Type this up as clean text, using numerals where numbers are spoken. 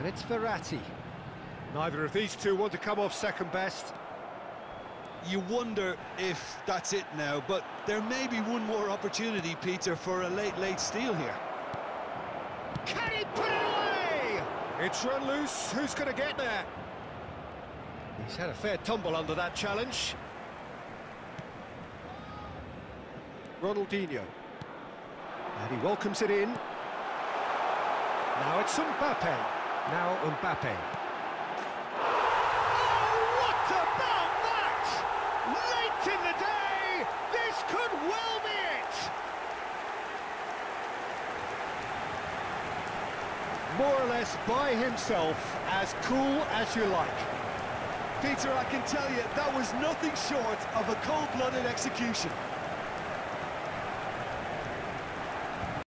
And it's Verratti. Neither of these two want to come off second best. You wonder if that's it now, but there may be one more opportunity, Peter, for a late steal here. Can he put it away? It's run loose. Who's going to get there? He's had a fair tumble under that challenge. Ronaldinho. And he welcomes it in. Now it's Mbappe. Now Mbappe. Oh, what about that? Late in the day, this could well be it. More or less by himself, as cool as you like. Peter, I can tell you, that was nothing short of a cold-blooded execution.